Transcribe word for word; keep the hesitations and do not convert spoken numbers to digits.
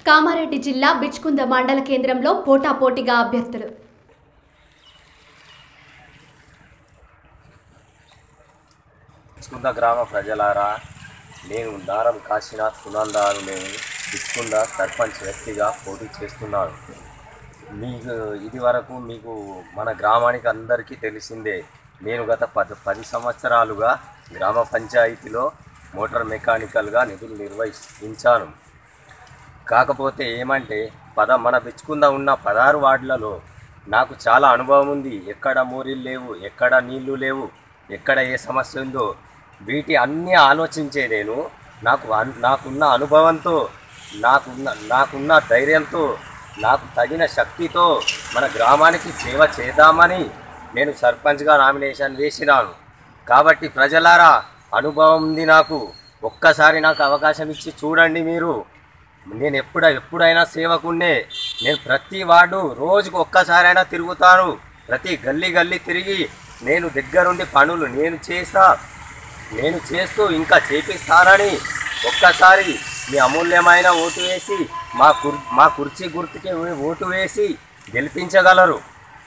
కామారెడ్డి జిల్లా బిచ్కుంద మండల కేంద్రంలో పోటాపోటీగా అభ్యర్థులు. బిచ్కుంద గ్రామ ప్రజలారా, నేను దారం కాశీనాథ్ సునందాను నేను బిచ్కుంద సర్పంచ్ వ్యక్తిగా పోటీ చేస్తున్నాను. మీకు ఇది వరకు మీకు మన గ్రామానికి అందరికీ తెలిసిందే, నేను గత పది పది సంవత్సరాలుగా గ్రామ పంచాయతీలో మోటార్ మెకానికల్గా నిధులు నిర్వహించాను. కాకపోతే ఏమంటే పద మన బిచ్కుంద ఉన్న పదహారు వార్డులలో నాకు చాలా అనుభవం ఉంది. ఎక్కడ మోరీలు లేవు, ఎక్కడ నీళ్లు లేవు, ఎక్కడ ఏ సమస్య ఉందో వీటి అన్నీ ఆలోచించే నేను నాకు నాకున్న అనుభవంతో, నాకున్న నాకున్న ధైర్యంతో, నాకు తగిన శక్తితో మన గ్రామానికి సేవ చేద్దామని నేను సర్పంచ్గా నామినేషన్ వేసినాను. కాబట్టి ప్రజలారా, అనుభవం ఉంది నాకు, ఒక్కసారి నాకు అవకాశం ఇచ్చి చూడండి. మీరు నేను ఎప్పుడ ఎప్పుడైనా సేవకున్నే. నేను ప్రతి వార్డు రోజుకు ఒక్కసారైనా తిరుగుతాను. ప్రతి గల్లీ గల్లీ తిరిగి నేను దగ్గరుండి పనులు నేను చేస్తా నేను చేస్తూ ఇంకా చేపిస్తానని ఒక్కసారి మీ అమూల్యమైన ఓటు వేసి మా కుర్ మా కుర్చీ గుర్తుకి ఓటు వేసి గెలిపించగలరు.